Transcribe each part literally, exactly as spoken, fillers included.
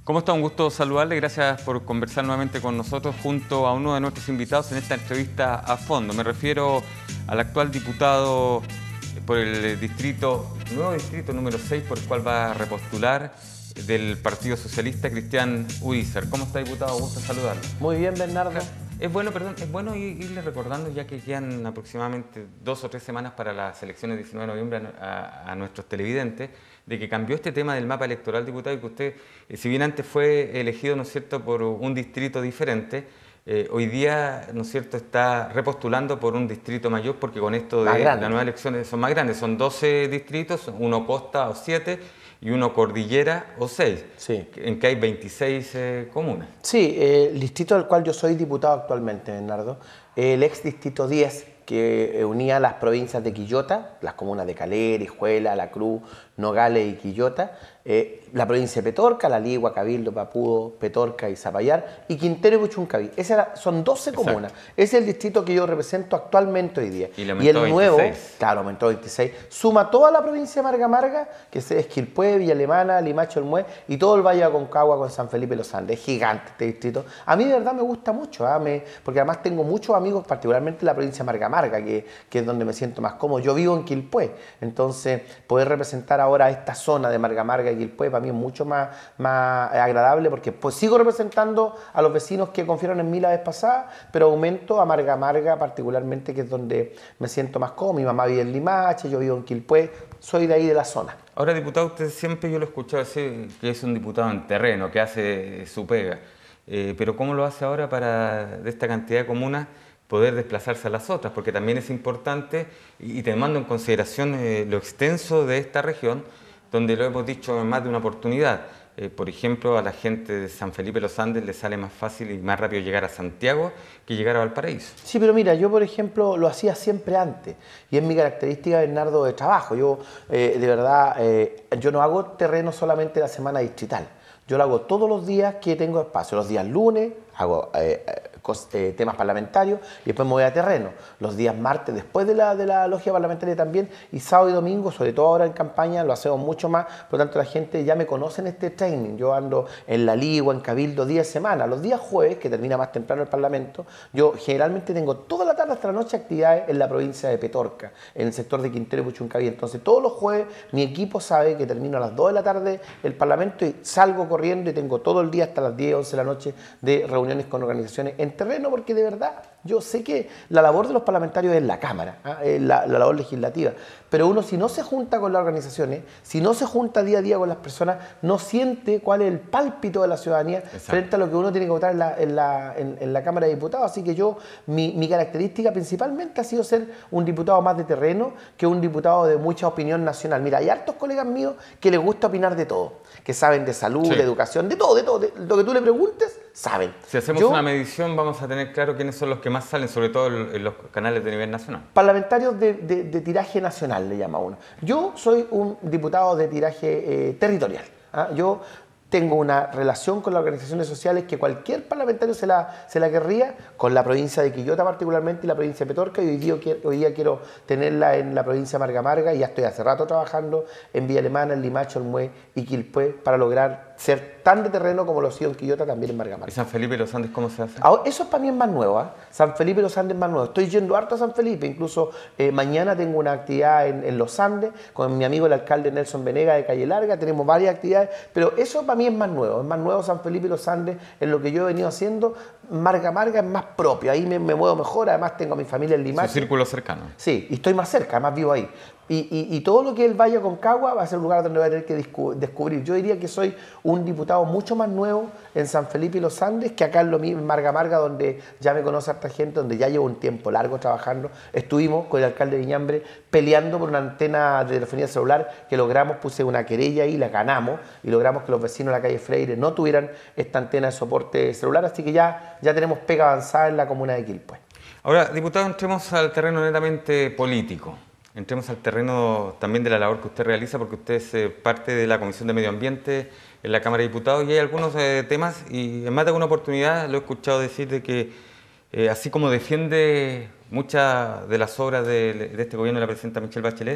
¿Cómo está? Un gusto saludarle. Gracias por conversar nuevamente con nosotros junto a uno de nuestros invitados en esta entrevista a fondo. Me refiero al actual diputado por el distrito, nuevo distrito número seis, por el cual va a repostular, del Partido Socialista, Cristian Urizar. ¿Cómo está, diputado? Gusto saludarlo. Muy bien, Bernardo. Es bueno, perdón, es bueno irle recordando, ya que quedan aproximadamente dos o tres semanas para las elecciones del diecinueve de noviembre, a, a nuestros televidentes, de que cambió este tema del mapa electoral, diputado, y que usted, eh, si bien antes fue elegido, ¿no es cierto?, por un distrito diferente, eh, hoy día, ¿no es cierto?, está repostulando por un distrito mayor, porque con esto de las nuevas elecciones son más grandes, son doce distritos, uno costa o siete, y uno cordillera o seis, sí. En que hay veintiséis eh, comunas. Sí, eh, el distrito del cual yo soy diputado actualmente, Bernardo, el ex distrito diez, que unía las provincias de Quillota, las comunas de Calera, Hijuela, La Cruz, Nogales y Quillota, eh, la provincia de Petorca, La Ligua, Cabildo, Papudo, Petorca y Zapallar, y Quintero y Puchuncaví. Esa era, son doce Exacto. comunas. Ese es el distrito que yo represento actualmente hoy día. Y, le y el nuevo, veintiséis. Claro, aumentó veintiséis, suma toda la provincia de Marga Marga, que es Quilpué, Villa Alemana, Limache, Olmué, y todo el Valle de Aconcagua con San Felipe de los Andes. Es gigante este distrito. A mí de verdad me gusta mucho, ¿eh? me, porque además tengo muchos amigos, particularmente en la provincia de Marga Marga, que, que es donde me siento más cómodo. Yo vivo en Quilpué, entonces poder representar ahora esta zona de Marga Marga y Quilpué para mí es mucho más, más agradable, porque pues sigo representando a los vecinos que confiaron en mí la vez pasada, pero aumento a Marga Marga particularmente, que es donde me siento más cómodo. Mi mamá vive en Limache, yo vivo en Quilpué, soy de ahí de la zona. Ahora, diputado, usted siempre, yo lo he escuchado decir que es un diputado en terreno, que hace su pega, eh, pero ¿cómo lo hace ahora para, de esta cantidad de comunas, poder desplazarse a las otras? Porque también es importante, y tomando en consideración eh, lo extenso de esta región, donde lo hemos dicho en más de una oportunidad. Eh, por ejemplo, a la gente de San Felipe de los Andes le sale más fácil y más rápido llegar a Santiago que llegar a Valparaíso. Sí, pero mira, yo por ejemplo lo hacía siempre antes, y es mi característica, Bernardo, de trabajo. Yo, eh, de verdad, eh, yo no hago terreno solamente la semana distrital. Yo lo hago todos los días que tengo espacio. Los días lunes hago eh, eh, temas parlamentarios y después me voy a terreno. Los días martes después de la, de la logia parlamentaria también, y sábado y domingo, sobre todo ahora en campaña, lo hacemos mucho más. Por lo tanto, la gente ya me conoce en este training. Yo ando en La Ligua, en Cabildo, diez semanas. Los días jueves, que termina más temprano el Parlamento, yo generalmente tengo toda la tarde hasta la noche actividades en la provincia de Petorca, en el sector de Quintero y Puchuncaví. Entonces, todos los jueves mi equipo sabe que termino a las dos de la tarde el Parlamento y salgo corriendo y tengo todo el día hasta las diez, once de la noche de reuniones con organizaciones en terreno, porque de verdad yo sé que la labor de los parlamentarios es la Cámara, ¿eh? es la, la labor legislativa, pero uno, si no se junta con las organizaciones, si no se junta día a día con las personas, no siente cuál es el pálpito de la ciudadanía. Exacto. Frente a lo que uno tiene que votar en la, en la, en, en la Cámara de Diputados. Así que yo, mi, mi característica principalmente ha sido ser un diputado más de terreno que un diputado de mucha opinión nacional. Mira, hay hartos colegas míos que les gusta opinar de todo, que saben de salud, sí. de educación, de todo, de todo, de lo que tú le preguntes, saben. Si hacemos yo, una medición, vamos a tener claro quiénes son los que más salen, sobre todo en los canales de nivel nacional. Parlamentarios de, de, de tiraje nacional, le llama uno. Yo soy un diputado de tiraje eh, territorial. ¿ah? Yo tengo una relación con las organizaciones sociales que cualquier parlamentario se la, se la querría, con la provincia de Quillota particularmente y la provincia de Petorca, y hoy día, hoy día quiero tenerla en la provincia de Marga Marga, y ya estoy hace rato trabajando en Villa Alemana, en Limache, Olmué y Quilpué para lograr ser tan de terreno como lo he sido en Quillota, también en Marga Marga. ¿Y San Felipe de los Andes cómo se hace? Ahora, eso para mí es más nuevo, ¿eh? San Felipe de los Andes es más nuevo. Estoy yendo harto a San Felipe, incluso eh, mañana tengo una actividad en, en los Andes con mi amigo el alcalde Nelson Venega de Calle Larga, tenemos varias actividades, pero eso para mí es más nuevo, es más nuevo San Felipe de los Andes, en lo que yo he venido haciendo. Marga Marga es más propio, ahí me, me muevo mejor, además tengo a mi familia en Limache. Es un círculo cercano. Sí, y estoy más cerca, además vivo ahí. Y, y, y todo lo que es el Valle Aconcagua va a ser un lugar donde voy a tener que descubrir. Yo diría que soy un diputado mucho más nuevo en San Felipe y los Andes que acá en, lo mismo, en Marga Marga, donde ya me conoce harta gente, donde ya llevo un tiempo largo trabajando. Estuvimos con el alcalde de Viñambre peleando por una antena de telefonía celular que logramos, puse una querella ahí, la ganamos, y logramos que los vecinos de la calle Freire no tuvieran esta antena de soporte celular, así que ya, ya tenemos pega avanzada en la comuna de Quilpué. Ahora, diputado, entremos al terreno netamente político. Entremos al terreno también de la labor que usted realiza, porque usted es eh, parte de la Comisión de Medio Ambiente en la Cámara de Diputados, y hay algunos eh, temas, y en más de alguna oportunidad lo he escuchado decir de que eh, así como defiende muchas de las obras de, de este gobierno de la presidenta Michelle Bachelet,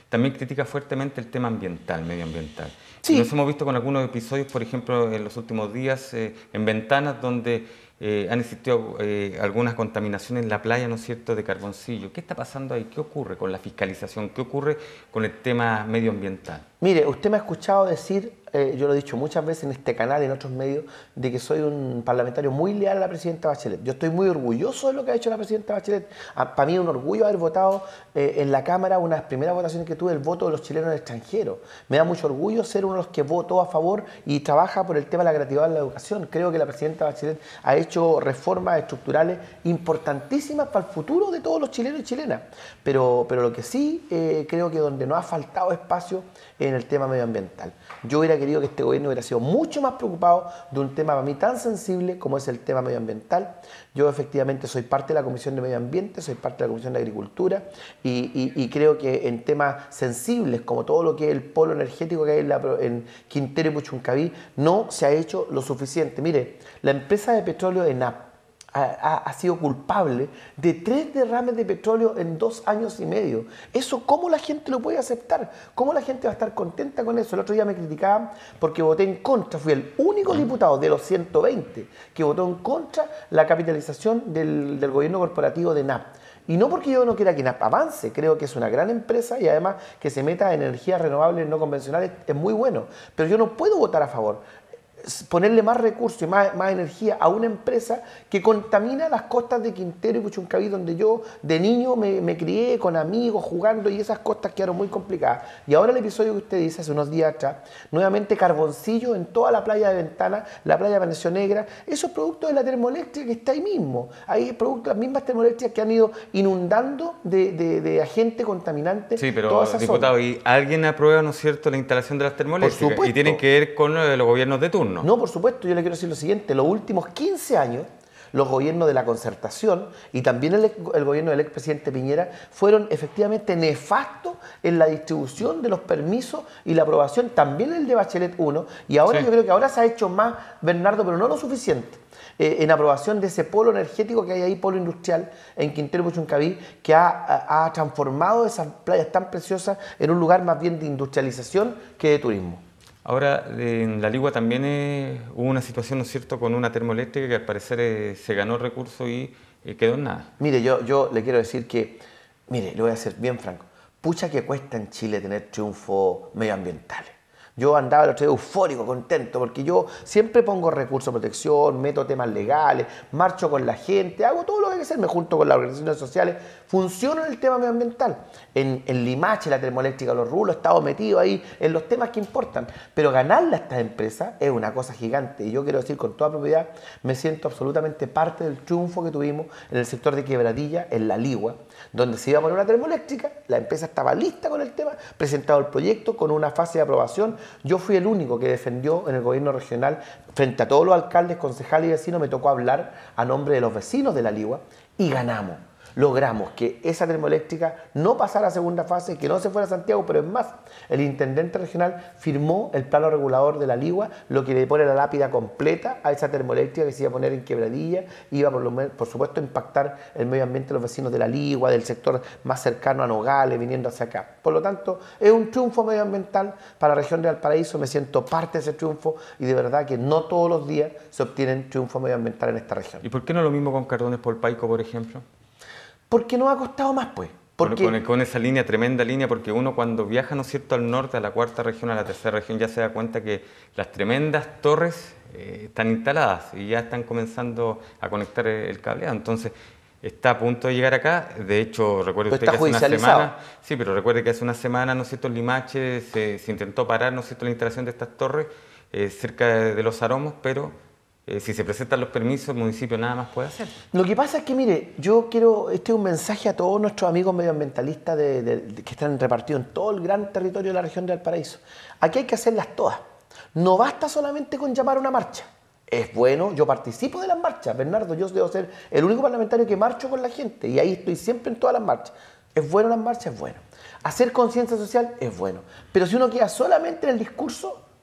también critica fuertemente el tema ambiental, medioambiental. Sí. Y nos hemos visto con algunos episodios, por ejemplo, en los últimos días, eh, en Ventanas, donde eh, han existido eh, algunas contaminaciones en la playa, ¿no es cierto?, de carboncillo. ¿Qué está pasando ahí? ¿Qué ocurre con la fiscalización? ¿Qué ocurre con el tema medioambiental? Mire, usted me ha escuchado decir, eh, yo lo he didicho muchas veces en este canal y en otros medios, de que soy un parlamentario muy leal a la presidenta Bachelet. Yo estoy muy orgulloso de lo que ha hecho la presidenta Bachelet. Ah, para mí es un orgullo haber votado eh, en la Cámara, una de las primeras votaciones que tuve, el voto de los chilenos en el extranjero. Me da mucho orgullo ser uno de los que votó a favor y trabaja por el tema de la gratuidad en la educación. Creo que la presidenta Bachelet ha hecho reformas estructurales importantísimas para el futuro de todos los chilenos y chilenas. Pero, pero lo que sí eh, creo que donde no ha faltado espacio en el tema medioambiental. Yo hubiera querido que este gobierno hubiera sido mucho más preocupado de un tema para mí tan sensible como es el tema medioambiental. Yo efectivamente soy parte de la Comisión de Medio Ambiente, soy parte de la Comisión de Agricultura y, y, y creo que en temas sensibles como todo lo que es el polo energético que hay en, la, en Quintero y Puchuncaví no se ha hecho lo suficiente. Mire, la empresa de petróleo ENAP Ha, ha, ha sido culpable de tres derrames de petróleo en dos años y medio. Eso, ¿cómo la gente lo puede aceptar? ¿Cómo la gente va a estar contenta con eso? El otro día me criticaban porque voté en contra. Fui el único diputado de los ciento veinte que votó en contra la capitalización del, del gobierno corporativo de ENAP. Y no porque yo no quiera que ENAP avance, creo que es una gran empresa y además que se meta en energías renovables no convencionales es muy bueno. Pero yo no puedo votar a favor. Ponerle más recursos y más, más energía a una empresa que contamina las costas de Quintero y Puchuncaví, donde yo de niño me, me crié con amigos jugando y esas costas quedaron muy complicadas. Y ahora el episodio que usted dice hace unos días atrás, nuevamente carboncillo en toda la playa de Ventana, la playa de Venecio Negra, esos productos de la termoeléctrica que está ahí mismo. Hay productos, las mismas termoeléctricas que han ido inundando de, de, de agente contaminante. Sí, pero diputado, ¿y alguien aprueba, no es cierto, la instalación de las termoeléctricas? Por supuesto. Y tienen que ver con los gobiernos de turno. No, por supuesto, yo le quiero decir lo siguiente, los últimos quince años, los gobiernos de la concertación y también el, el gobierno del expresidente Piñera fueron efectivamente nefastos en la distribución de los permisos y la aprobación, también el de Bachelet uno, y ahora sí. Yo creo que ahora se ha hecho más, Bernardo, pero no lo suficiente. Eh, en aprobación de ese polo energético que hay ahí, polo industrial, en Quintero Puchuncaví, que ha, ha, ha transformado esas playas tan preciosas en un lugar más bien de industrialización que de turismo. Ahora, en La Ligua también eh, hubo una situación, ¿no es cierto?, con una termoeléctrica que al parecer eh, se ganó el recurso y eh, quedó en nada. Mire, yo, yo le quiero decir que, mire, le voy a ser bien franco, pucha que cuesta en Chile tener triunfos medioambientales. Yo andaba el otro día eufórico, contento, porque yo siempre pongo recursos de protección, meto temas legales, marcho con la gente, hago todo lo que hay que hacer, me junto con las organizaciones sociales, funciona en el tema medioambiental. En, en Limache, la termoeléctrica, los rulos, he estado metido ahí en los temas que importan. Pero ganarle a estas empresas es una cosa gigante. Y yo quiero decir con toda propiedad, me siento absolutamente parte del triunfo que tuvimos en el sector de Quebradilla, en La Ligua, donde se iba a poner una termoeléctrica, la empresa estaba lista con el tema, presentado el proyecto con una fase de aprobación. Yo fui el único que defendió en el gobierno regional, frente a todos los alcaldes, concejales y vecinos, me tocó hablar a nombre de los vecinos de La Ligua y ganamos. Logramos que esa termoeléctrica no pasara a segunda fase, que no se fuera a Santiago, pero es más, el intendente regional firmó el plano regulador de La Ligua, lo que le pone la lápida completa a esa termoeléctrica que se iba a poner en Quebradilla, iba por, lo, por supuesto a impactar el medio ambiente de los vecinos de La Ligua, del sector más cercano a Nogales, viniendo hacia acá. Por lo tanto, es un triunfo medioambiental para la región de Valparaíso, me siento parte de ese triunfo y de verdad que no todos los días se obtienen triunfos medioambientales en esta región. ¿Y por qué no lo mismo con Cardones Polpaico, por ejemplo? Porque nos ha costado más, pues. Porque... Con, con esa línea, tremenda línea, porque uno cuando viaja, ¿no es cierto?, al norte, a la cuarta región, a la tercera región, ya se da cuenta que las tremendas torres eh, están instaladas y ya están comenzando a conectar el cableado. Entonces, está a punto de llegar acá. De hecho, recuerde usted que hace una semana... Sí, pero recuerde que hace una semana, ¿no es cierto?, en Limache se, se intentó parar, ¿no es cierto?, la instalación de estas torres eh, cerca de, de los Aromos, pero... Eh, si se presentan los permisos, el municipio nada más puede hacer. Lo que pasa es que, mire, yo quiero, este es un mensaje a todos nuestros amigos medioambientalistas de, de, de, que están repartidos en todo el gran territorio de la región de Valparaíso. Aquí hay que hacerlas todas. No basta solamente con llamar a una marcha. Es bueno, yo participo de las marchas, Bernardo, yo debo ser el único parlamentario que marcho con la gente y ahí estoy siempre en todas las marchas. Es bueno las marchas, es bueno. Hacer conciencia social es bueno. Pero si uno queda solamente en el discurso,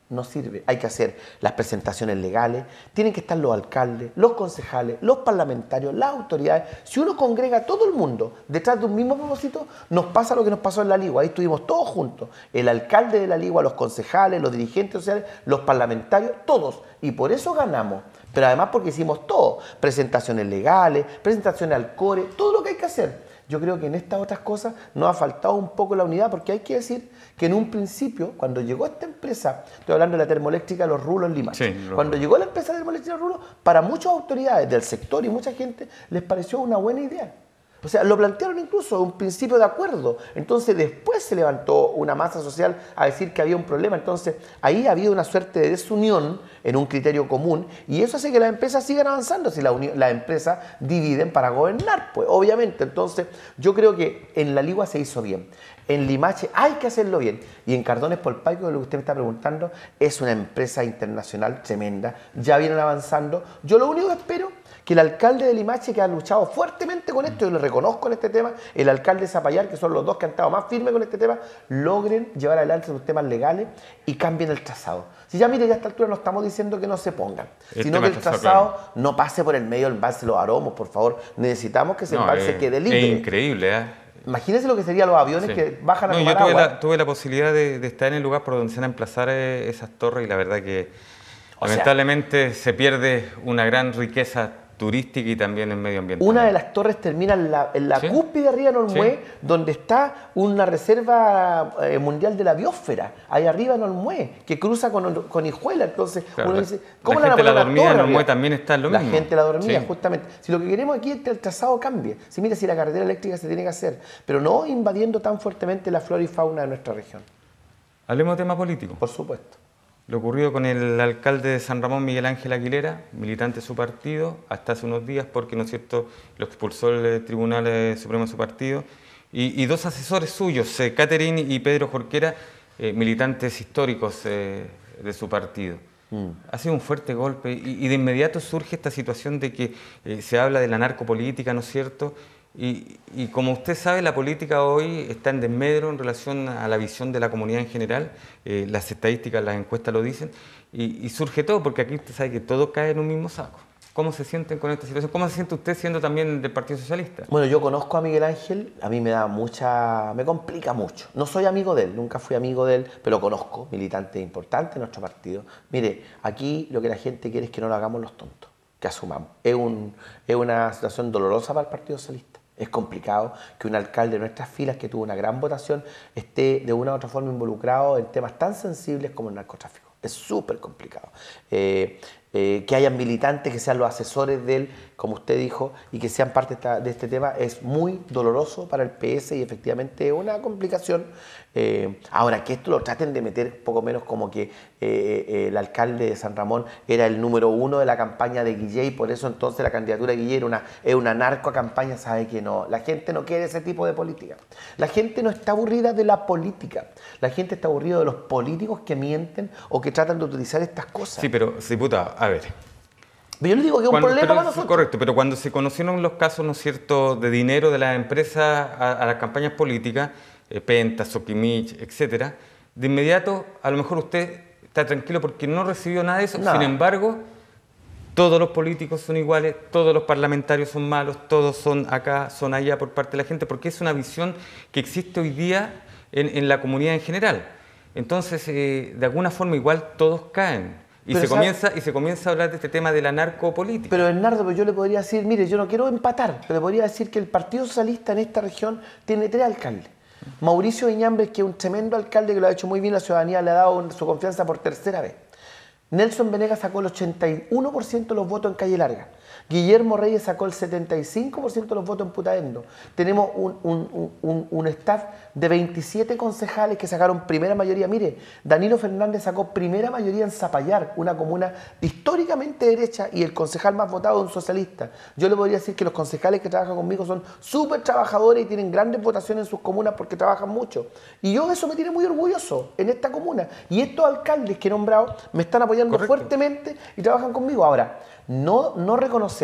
no sirve. Hay que hacer las presentaciones legales, tienen que estar los alcaldes, los concejales, los parlamentarios, las autoridades. Si uno congrega a todo el mundo detrás de un mismo propósito, nos pasa lo que nos pasó en La Ligua. Ahí estuvimos todos juntos, el alcalde de La Ligua, los concejales, los dirigentes sociales, los parlamentarios, todos. Y por eso ganamos. Pero además porque hicimos todo, presentaciones legales, presentaciones al core, todo lo que hay que hacer. Yo creo que en estas otras cosas nos ha faltado un poco la unidad, porque hay que decir que en un principio, cuando llegó esta empresa, estoy hablando de la termoeléctrica Los Rulos Limache, sí, cuando llegó la empresa termoeléctrica Los Rulos, para muchas autoridades del sector y mucha gente les pareció una buena idea. O sea, lo plantearon incluso un principio de acuerdo. Entonces después se levantó una masa social a decir que había un problema. Entonces ahí había una suerte de desunión en un criterio común y eso hace que las empresas sigan avanzando si las la empresas dividen para gobernar, pues obviamente. Entonces yo creo que en La Ligua se hizo bien. En Limache hay que hacerlo bien. Y en Cardones Polpaico, lo que usted me está preguntando, es una empresa internacional tremenda. Ya vienen avanzando. Yo lo único que espero que el alcalde de Limache, que ha luchado fuertemente con esto, yo le reconozco en este tema, el alcalde de Zapallar, que son los dos que han estado más firmes con este tema, logren llevar adelante sus temas legales y cambien el trazado. Si ya mire, ya a esta altura no estamos diciendo que no se pongan, el sino que el trazado claro. no pase por el medio del embalse Los Aromos, por favor. Necesitamos que ese no, embalse es, quede libre. Es increíble, ¿eh? Imagínense lo que serían los aviones sí. que bajan a no, tomar yo tuve agua. La, tuve la posibilidad de, de estar en el lugar por donde se van a emplazar eh, esas torres y la verdad que o lamentablemente sea, se pierde una gran riqueza turística y también en medio ambiente. Una de las torres termina en la, en la ¿Sí? cúspide arriba en Olmué, ¿Sí? donde está una reserva eh, mundial de la biosfera, ahí arriba en Olmué, que cruza con, con Hijuela. Entonces, claro, uno dice, ¿cómo la la gente la dormía en Olmué también está lo la mismo? La gente la dormía, sí. justamente. Si lo que queremos aquí es que el trazado cambie. Si mira, si la carretera eléctrica se tiene que hacer, pero no invadiendo tan fuertemente la flora y fauna de nuestra región. Hablemos de tema político. Por supuesto. Lo ocurrido con el alcalde de San Ramón, Miguel Ángel Aguilera, militante de su partido, hasta hace unos días, porque, ¿no es cierto?, lo expulsó el Tribunal Supremo de su partido, y, y dos asesores suyos, eh, Catherine y Pedro Jorquera, eh, militantes históricos eh, de su partido. Mm. Ha sido un fuerte golpe, y, y de inmediato surge esta situación de que eh, se habla de la narcopolítica, ¿no es cierto?, Y, y como usted sabe, la política hoy está en desmedro en relación a la visión de la comunidad en general, eh, las estadísticas, las encuestas lo dicen, y, y surge todo, porque aquí usted sabe que todo cae en un mismo saco. ¿Cómo se sienten con esta situación? ¿Cómo se siente usted siendo también del Partido Socialista? Bueno, yo conozco a Miguel Ángel, a mí me da mucha, me complica mucho. No soy amigo de él, nunca fui amigo de él, pero lo conozco, militante importante en nuestro partido. Mire, aquí lo que la gente quiere es que no lo hagamos los tontos, que asumamos. Es, un, es una situación dolorosa para el Partido Socialista. Es complicado que un alcalde de nuestras filas, que tuvo una gran votación, esté de una u otra forma involucrado en temas tan sensibles como el narcotráfico. Es súper complicado. Eh, eh, que hayan militantes que sean los asesores de él, como usted dijo, y que sean parte de este tema, es muy doloroso para el P S y efectivamente es una complicación. Eh, ahora, que esto lo traten de meter poco menos como que eh, eh, el alcalde de San Ramón era el número uno de la campaña de Guillé y por eso entonces la candidatura de Guillé era una, es una narcocampaña, sabe que no. La gente no quiere ese tipo de política. La gente no está aburrida de la política. La gente está aburrida de los políticos que mienten o que tratan de utilizar estas cosas. Sí, pero, diputado, a ver. Pero yo le digo que es un problema pero, para nosotros. Correcto, pero cuando se conocieron los casos, ¿no es cierto?, de dinero de las empresas a, a las campañas políticas, eh, Penta, Soquimich, etcétera, de inmediato a lo mejor usted está tranquilo porque no recibió nada de eso. Nada. Sin embargo, todos los políticos son iguales, todos los parlamentarios son malos, todos son acá, son allá por parte de la gente, porque es una visión que existe hoy día en, en la comunidad en general. Entonces, eh, de alguna forma igual todos caen. Y se, comienza, y se comienza a hablar de este tema de la narcopolítica. Pero Bernardo, pues yo le podría decir, mire, yo no quiero empatar, pero le podría decir que el Partido Socialista en esta región tiene tres alcaldes. Mauricio Iñambres, que es un tremendo alcalde que lo ha hecho muy bien, la ciudadanía le ha dado su confianza por tercera vez. Nelson Venegas sacó el ochenta y uno por ciento de los votos en Calle Larga. Guillermo Reyes sacó el setenta y cinco por ciento de los votos en Putaendo. Tenemos un, un, un, un staff de veintisiete concejales que sacaron primera mayoría. Mire, Danilo Fernández sacó primera mayoría en Zapallar, una comuna históricamente derecha, y el concejal más votado es un socialista. Yo le podría decir que los concejales que trabajan conmigo son súper trabajadores y tienen grandes votaciones en sus comunas porque trabajan mucho. Y yo eso me tiene muy orgulloso en esta comuna. Y estos alcaldes que he nombrado me están apoyando Correcto. fuertemente y trabajan conmigo. Ahora, no, no reconocer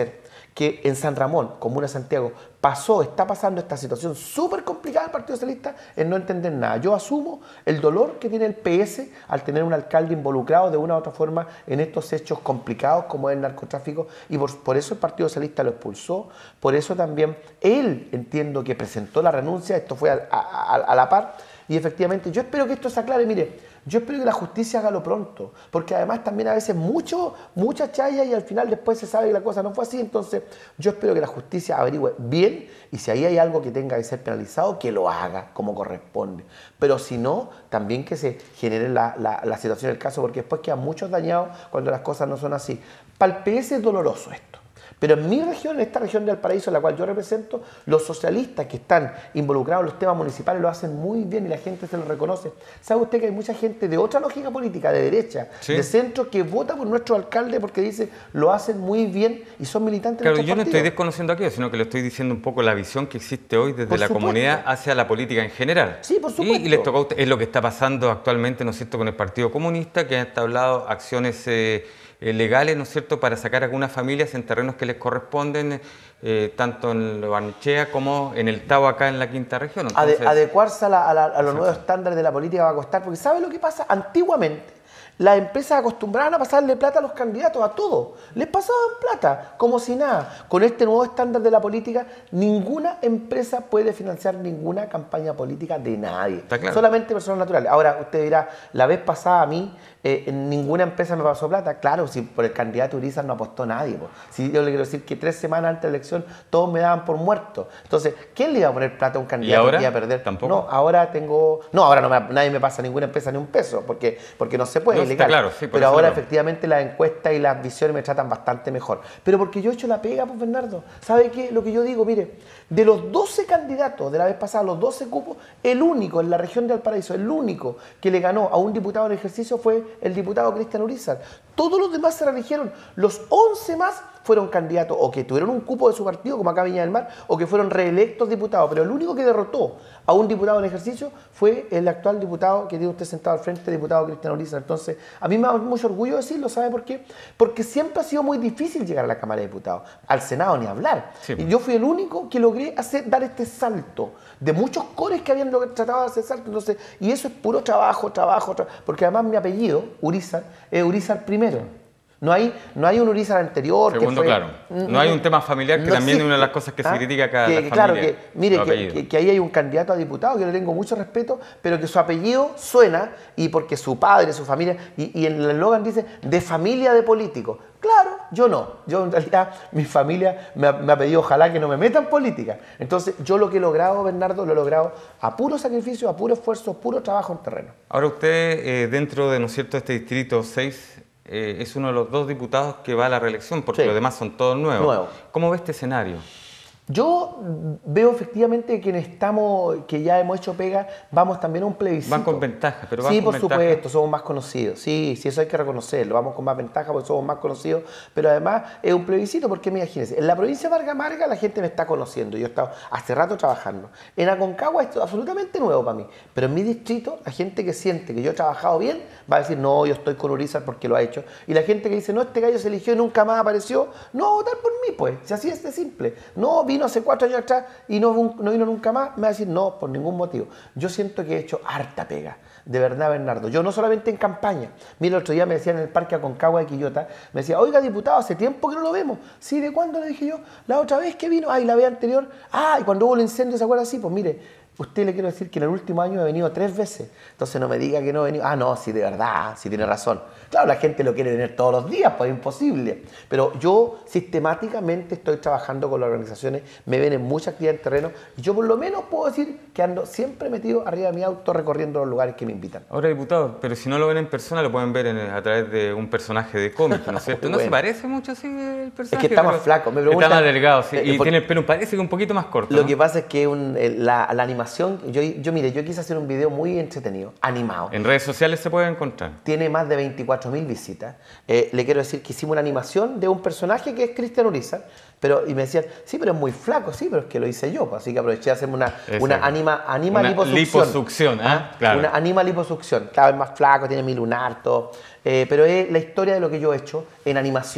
que en San Ramón, Comuna de Santiago, pasó, está pasando esta situación súper complicada del Partido Socialista en no entender nada. Yo asumo el dolor que tiene el P S al tener un alcalde involucrado de una u otra forma en estos hechos complicados como es el narcotráfico y por, por eso el Partido Socialista lo expulsó, por eso también él, entiendo que presentó la renuncia, esto fue a, a, a la par, y efectivamente yo espero que esto se aclare, mire, yo espero que la justicia haga lo pronto, porque además también a veces mucho, mucha chaya y al final después se sabe que la cosa no fue así, entonces yo espero que la justicia averigüe bien y si ahí hay algo que tenga que ser penalizado, que lo haga como corresponde, pero si no, también que se genere la, la, la situación del caso, porque después quedan muchos dañados cuando las cosas no son así. Para el P S es doloroso esto. Pero en mi región, en esta región del Paraíso, la cual yo represento, los socialistas que están involucrados en los temas municipales lo hacen muy bien y la gente se lo reconoce. ¿Sabe usted que hay mucha gente de otra lógica política, de derecha, ¿sí?, de centro, que vota por nuestro alcalde porque dice lo hacen muy bien y son militantes claro, de nuestro yo no partido? estoy desconociendo aquello, sino que le estoy diciendo un poco la visión que existe hoy desde por la supuesto. comunidad hacia la política en general. Sí, por supuesto. Y, y les tocó a usted, es lo que está pasando actualmente, ¿no es cierto?, con el Partido Comunista, que ha entablado acciones eh, eh, legales, ¿no es cierto?, para sacar a algunas familias en terrenos que les corresponden, eh, tanto en Barnechea como en el Tao, acá en la quinta región. Entonces, Ade adecuarse a, la, a, la, a los nuevos estándares de la política va a costar, porque ¿sabe lo que pasa? Antiguamente las empresas acostumbraban a pasarle plata a los candidatos, a todos. Les pasaban plata, como si nada. Con este nuevo estándar de la política, ninguna empresa puede financiar ninguna campaña política de nadie. Está claro. Solamente personas naturales. Ahora, usted dirá, la vez pasada a mí, eh, ninguna empresa me pasó plata. Claro, si por el candidato Urizar no apostó nadie. Po. Si yo le quiero decir que tres semanas antes de la elección, todos me daban por muerto. Entonces, ¿quién le iba a poner plata a un candidato ahora? que iba a perder? ¿Tampoco? No, ahora tengo... No, ahora no me, nadie me pasa a ninguna empresa ni un peso, porque, porque no se puede. No, está claro, sí, pero ahora efectivamente las encuestas y las visiones me tratan bastante mejor. Pero porque yo he hecho la pega, pues Bernardo. ¿Sabe qué? Lo que yo digo, mire, de los doce candidatos de la vez pasada, los doce cupos, el único en la región de Valparaíso, el único que le ganó a un diputado en ejercicio fue el diputado Cristian Urizar. Todos los demás se reeligieron. Los once más fueron candidatos o que tuvieron un cupo de su partido, como acá Viña del Mar, o que fueron reelectos diputados. Pero el único que derrotó a un diputado en ejercicio fue el actual diputado que tiene usted sentado al frente, diputado Cristian Urizar. Entonces, a mí me da mucho orgullo decirlo, ¿sabe por qué? Porque siempre ha sido muy difícil llegar a la Cámara de Diputados, al Senado ni hablar. Sí. Y yo fui el único que logré hacer, dar este salto de muchos cores que habían tratado de hacer salto. Entonces, y eso es puro trabajo, trabajo, trabajo, porque además mi apellido, Urizar, es Urizar primero. No hay, no hay un Urizar anterior. Segundo, que fue, claro. No, no hay un tema familiar que no también es una de las cosas que ¿ah? se critica acá. Que, la familia, claro, que, mire, que, que, que ahí hay un candidato a diputado que le tengo mucho respeto, pero que su apellido suena y porque su padre, su familia, y, y en el eslogan dice, de familia de políticos. Claro, yo no. Yo en realidad, mi familia me ha, me ha pedido ojalá que no me metan política. Entonces, yo lo que he logrado, Bernardo, lo he logrado a puro sacrificio, a puro esfuerzo, a puro trabajo en terreno. Ahora usted, eh, dentro de, ¿no es cierto?, este distrito seis, eh, es uno de los dos diputados que va a la reelección, porque sí, los demás son todos nuevos. Nuevo. ¿Cómo ve este escenario? Yo veo efectivamente que quienes estamos, que ya hemos hecho pega, vamos también a un plebiscito. Van con ventaja, pero van sí, con por ventaja. supuesto, somos más conocidos. Sí, sí, eso hay que reconocerlo. Vamos con más ventaja porque somos más conocidos. Pero además es un plebiscito porque, imagínense, en la provincia de Vargas Marga la gente me está conociendo. Yo he estado hace rato trabajando. En Aconcagua esto es absolutamente nuevo para mí. Pero en mi distrito, la gente que siente que yo he trabajado bien va a decir, no, yo estoy con Urizar porque lo ha hecho. Y la gente que dice, no, este gallo se eligió y nunca más apareció, no va a votar por mí, pues. Si así es de simple. No, vino hace cuatro años atrás y no, no vino nunca más, me va a decir no, por ningún motivo. Yo siento que he hecho harta pega, de verdad, Bernardo. Yo no solamente en campaña. Mira, el otro día me decían en el parque Aconcagua de Quillota, me decía, oiga, diputado, hace tiempo que no lo vemos. Sí, ¿de cuándo? Le dije yo, la otra vez que vino, ay, la vez anterior, ah, y cuando hubo el incendio, ¿se acuerda así? Pues mire, usted le quiero decir que en el último año he venido tres veces. Entonces no me diga que no he venido. Ah, no, sí, de verdad, sí tiene razón. Claro, la gente lo quiere tener todos los días, pues es imposible. Pero yo sistemáticamente estoy trabajando con las organizaciones, me ven en mucha actividad en terreno. Y yo por lo menos puedo decir que ando siempre metido arriba de mi auto recorriendo los lugares que me invitan. Ahora, diputado, pero si no lo ven en persona, lo pueden ver en, a través de un personaje de cómic, ¿no es cierto? ¿No bueno. se parece mucho así el personaje? Es que está más flaco. Me preguntan, está más delgado, sí. Eh, y por, tiene el pelo, parece que un poquito más corto. Lo ¿no? que pasa es que un, la, la animación, yo, yo mire, yo quise hacer un video muy entretenido, animado. En redes sociales se puede encontrar. Tiene más de veinticuatro mil visitas. Eh, le quiero decir que hicimos una animación de un personaje que es Cristian Urizar, pero, y me decían, sí, pero es muy flaco, sí, pero es que lo hice yo, pues, así que aproveché de hacerme una, una anima, anima una liposucción. liposucción ¿ah? Claro. Una anima liposucción, cada vez más flaco, tiene mi lunar, todo. Eh, pero es la historia de lo que yo he hecho en animación.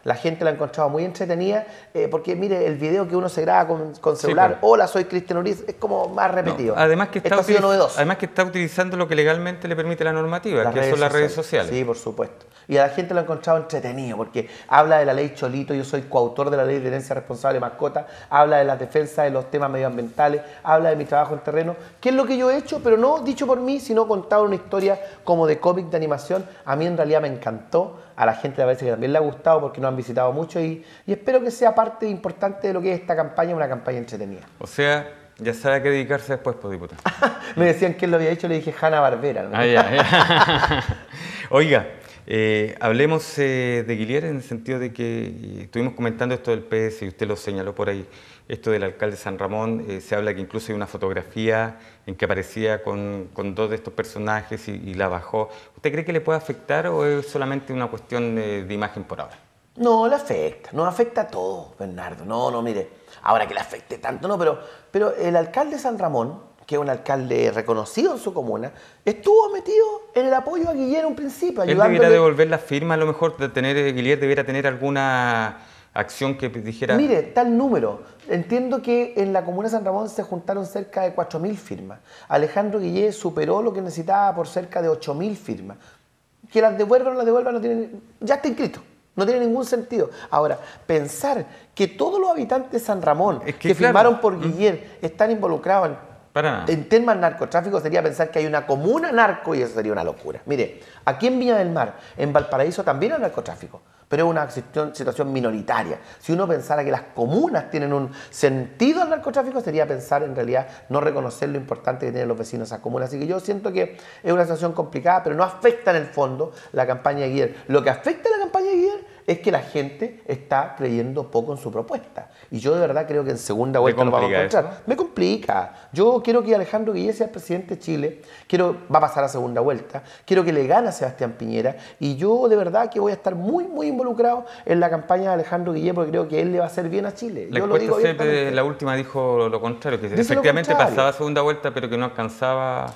La gente la ha encontrado muy entretenida, eh, porque mire, el video que uno se graba con, con celular, sí, claro. hola, soy Cristian Uriz, es como más repetido. No, además, que está Esto ha sido novedoso. además que está utilizando lo que legalmente le permite la normativa, Las que son las redes sociales. sociales. Sí, por supuesto. Y a la gente lo ha encontrado entretenido, porque habla de la ley Cholito, yo soy coautor de la ley de herencia responsable de mascota, habla de las defensas de los temas medioambientales, habla de mi trabajo en terreno, que es lo que yo he hecho, pero no dicho por mí, sino contado una historia como de cómic, de animación. A mí en realidad me encantó, a la gente me parece que también le ha gustado porque nos han visitado mucho y, y espero que sea parte importante de lo que es esta campaña, una campaña entretenida. O sea, ya sabe a qué dedicarse después, pues, diputado. Me decían quién lo había hecho, le dije Hanna-Barbera, ¿no? Ah, ya, ya. Oiga, eh, hablemos eh, de Guillier en el sentido de que eh, estuvimos comentando esto del P S y usted lo señaló por ahí, esto del alcalde San Ramón, eh, se habla que incluso hay una fotografía en que aparecía con, con dos de estos personajes y, y la bajó. ¿Usted cree que le puede afectar o es solamente una cuestión de, de imagen por ahora? No, le afecta, nos afecta a todos, Bernardo. No, no, mire, ahora que le afecte tanto, no, pero, pero el alcalde San Ramón, que es un alcalde reconocido en su comuna, estuvo metido en el apoyo a Guillier en un principio, Él ayudándole. debiera devolver la firma, a lo mejor de tener, Guillier debiera tener alguna acción que dijera... Mire, tal número. Entiendo que en la comuna de San Ramón se juntaron cerca de cuatro mil firmas. Alejandro Guillier superó lo que necesitaba por cerca de ocho mil firmas. Que las devuelvan o no las devuelvan, no tiene, ya está inscrito. No tiene ningún sentido. Ahora, pensar que todos los habitantes de San Ramón es que, que claro, firmaron por Guillier están involucrados en Para nada. En temas narcotráficos sería pensar que hay una comuna narco y eso sería una locura. Mire, aquí en Viña del Mar, en Valparaíso también hay narcotráfico, pero es una situación, situación minoritaria. Si uno pensara que las comunas tienen un sentido al narcotráfico, sería pensar en realidad no reconocer lo importante que tienen los vecinos de esas comunas. Así que yo siento que es una situación complicada, pero no afecta en el fondo la campaña de Guillier. Lo que afecta a la campaña de Guillier es que la gente está creyendo poco en su propuesta. Y yo de verdad creo que en segunda vuelta lo vamos a encontrar. Eso. Me complica. Yo quiero que Alejandro Guillier sea el presidente de Chile. Quiero, va a pasar a segunda vuelta. Quiero que le gane a Sebastián Piñera. Y yo de verdad que voy a estar muy, muy involucrado en la campaña de Alejandro Guillier porque creo que él le va a hacer bien a Chile. La yo lo digo abiertamente. La última dijo lo contrario, que Dice efectivamente contrario. pasaba a segunda vuelta, pero que no alcanzaba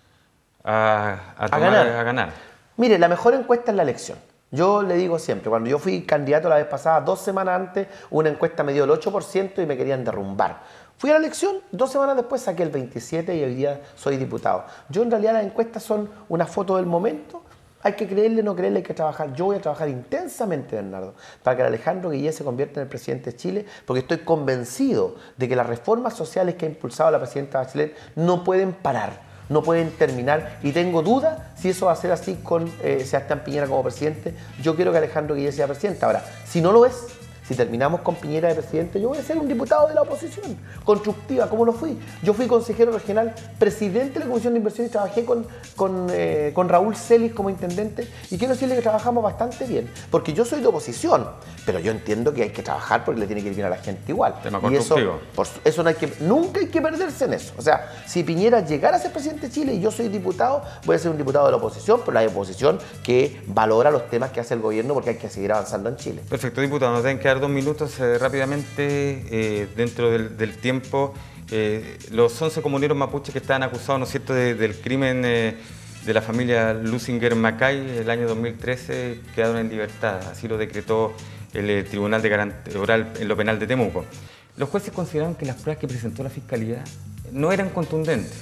a, a, tomar, a, ganar. a ganar. Mire, la mejor encuesta es la elección. Yo le digo siempre, cuando yo fui candidato la vez pasada, dos semanas antes, una encuesta me dio el ocho por ciento y me querían derrumbar. Fui a la elección, dos semanas después saqué el veintisiete por ciento y hoy día soy diputado. Yo en realidad las encuestas son una foto del momento, hay que creerle o no creerle, hay que trabajar. Yo voy a trabajar intensamente, Bernardo, para que Alejandro Guillier se convierta en el presidente de Chile, porque estoy convencido de que las reformas sociales que ha impulsado la presidenta Bachelet no pueden parar. No pueden terminar y tengo dudas si eso va a ser así con eh, Sebastián Piñera como presidente. Yo quiero que Alejandro Guillier sea presidente. Ahora, si no lo es, si terminamos con Piñera de presidente, yo voy a ser un diputado de la oposición, constructiva, como lo fui. Yo fui consejero regional, presidente de la Comisión de Inversión y trabajé con, con, eh, con Raúl Celis como intendente y quiero decirle que trabajamos bastante bien, porque yo soy de oposición, pero yo entiendo que hay que trabajar porque le tiene que ir bien a la gente igual. Tema y eso, constructivo. por, eso no hay que, nunca hay que perderse en eso. O sea, si Piñera llegara a ser presidente de Chile y yo soy diputado, voy a ser un diputado de la oposición, pero la oposición que valora los temas que hace el gobierno porque hay que seguir avanzando en Chile. Perfecto, diputado, nos deben quedar dos minutos eh, rápidamente eh, dentro del, del tiempo. Eh, los once comuneros mapuches que estaban acusados, ¿no es cierto?, de, del crimen eh, de la familia Lusinger Macay el año dos mil trece quedaron en libertad, así lo decretó el eh, Tribunal de Garantía Oral en lo penal de Temuco. Los jueces consideraron que las pruebas que presentó la Fiscalía no eran contundentes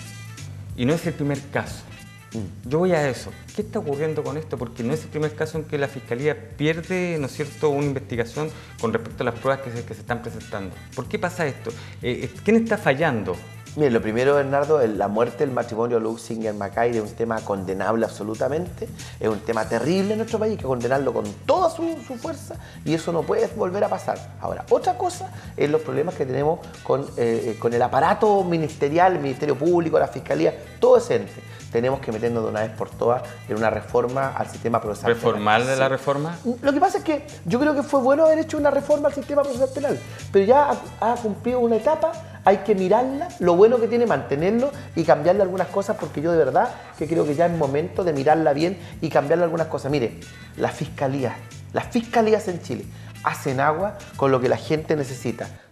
y no es el primer caso. Yo voy a eso. ¿Qué está ocurriendo con esto? Porque no es el primer caso en que la Fiscalía pierde, ¿no es cierto?, una investigación con respecto a las pruebas que se, que se están presentando. ¿Por qué pasa esto? Eh, ¿Quién está fallando? Mire, lo primero, Bernardo, la muerte del matrimonio Lusinger-Macay es un tema condenable absolutamente, es un tema terrible en nuestro país, hay que condenarlo con toda su, su fuerza y eso no puede volver a pasar. Ahora, otra cosa es los problemas que tenemos con, eh, con el aparato ministerial, el Ministerio Público, la Fiscalía, todo ese ente. Tenemos que meternos de una vez por todas en una reforma al sistema procesal penal. ¿Reformar de la reforma? Lo que pasa es que yo creo que fue bueno haber hecho una reforma al sistema procesal penal, pero ya ha, ha cumplido una etapa, hay que mirarla, lo bueno que tiene, mantenerlo y cambiarle algunas cosas, porque yo de verdad que creo que ya es momento de mirarla bien y cambiarle algunas cosas. Mire, la fiscalía, las fiscalías en Chile hacen agua con lo que la gente necesita.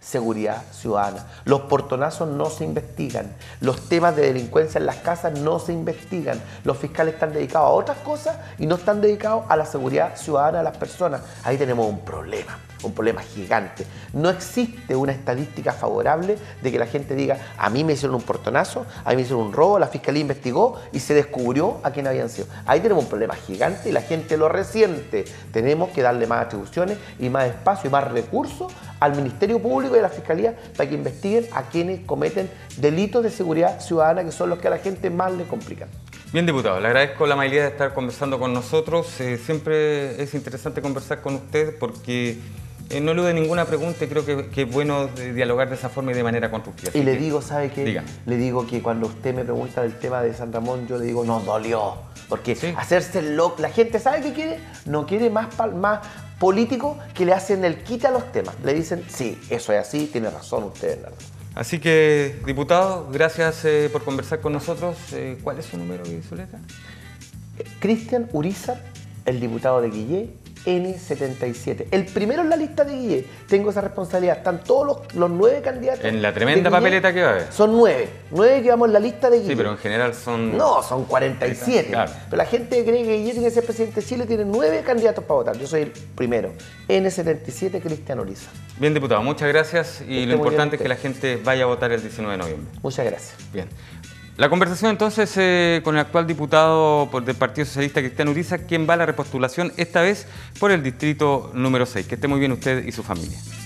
seguridad ciudadana. Los portonazos no se investigan, los temas de delincuencia en las casas no se investigan, los fiscales están dedicados a otras cosas y no están dedicados a la seguridad ciudadana de las personas. Ahí tenemos un problema, un problema gigante. No existe una estadística favorable de que la gente diga, a mí me hicieron un portonazo, a mí me hicieron un robo, la fiscalía investigó y se descubrió a quién habían sido. Ahí tenemos un problema gigante y la gente lo resiente. Tenemos que darle más atribuciones y más espacio y más recursos al Ministerio Público y a la Fiscalía para que investiguen a quienes cometen delitos de seguridad ciudadana, que son los que a la gente más le complican. Bien, diputado, le agradezco la amabilidad de estar conversando con nosotros. Eh, siempre es interesante conversar con usted porque eh, no elude ninguna pregunta y creo que, que es bueno dialogar de esa forma y de manera constructiva. Y Así le que, digo, ¿sabe qué? dígame. Le digo que cuando usted me pregunta del tema de San Ramón, yo le digo, nos dolió. Porque Sí. hacerse el loco, la gente sabe qué quiere, no quiere más, pal- más políticos que le hacen el quita a los temas. Le dicen, sí, eso es así, tiene razón usted, Bernardo. Así que, diputado, gracias eh, por conversar con nosotros. Eh, ¿Cuál es su número y su letra? Cristian Urizar, el diputado de Guillé, ene setenta y siete. El primero en la lista de Guillé. Tengo esa responsabilidad. Están todos los, los nueve candidatos. En la tremenda de Guillé. papeleta que va a haber. Son nueve. Nueve que vamos en la lista de Guillé. Sí, pero en general son... No, son cuarenta y siete. Claro. Pero la gente cree que Guillé tiene que ser presidente de Chile, tiene nueve candidatos para votar. Yo soy el primero. ene setenta y siete, Cristian Urizar. Bien, diputado, muchas gracias y Esté lo muy importante bien es que la gente vaya a votar el diecinueve de noviembre. Muchas gracias. Bien. La conversación entonces eh, con el actual diputado por, del Partido Socialista, Cristian Urizar, quien va a la repostulación esta vez por el distrito número seis. Que esté muy bien usted y su familia.